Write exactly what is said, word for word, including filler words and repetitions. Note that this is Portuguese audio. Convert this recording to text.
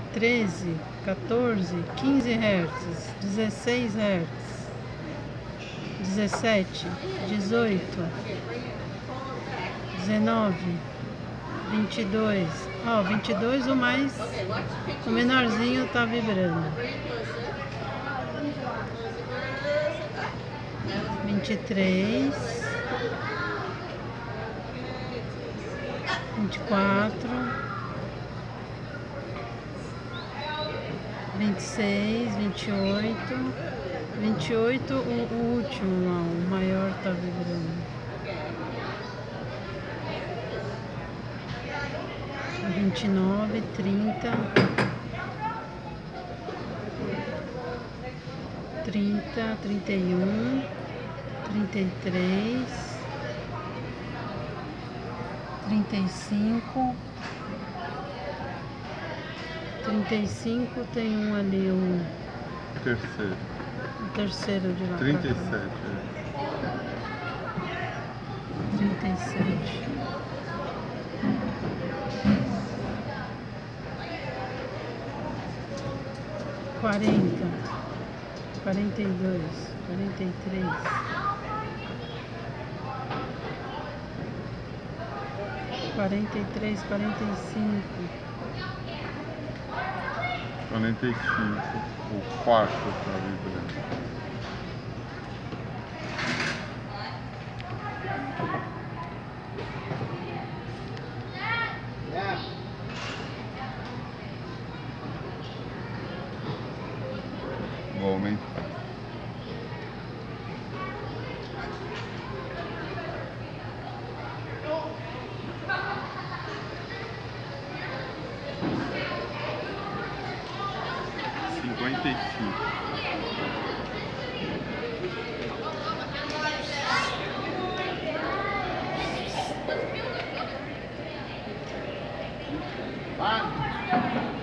treze, quatorze, quinze hertz, dezesseis hertz, dezessete, dezoito, dezenove, vinte e dois. Ó, vinte e dois, o mais, o menorzinho tá vibrando. vinte e três, vinte e quatro, vinte e seis, vinte e oito, vinte e oito, o, o último lá, o maior tá vibrando. vinte e nove, trinta, trinta, trinta e um, trinta e três, trinta e cinco, trinta e cinco, tem um ali, um terceiro, o terceiro de lá. trinta e sete, é. trinta e sete. quarenta, quarenta e dois, quarenta e três, quarenta e três, quarenta e cinco, quarenta e cinco, o quarto tá vibrando. Vou aumentar. Cinquenta e cinco. Vai.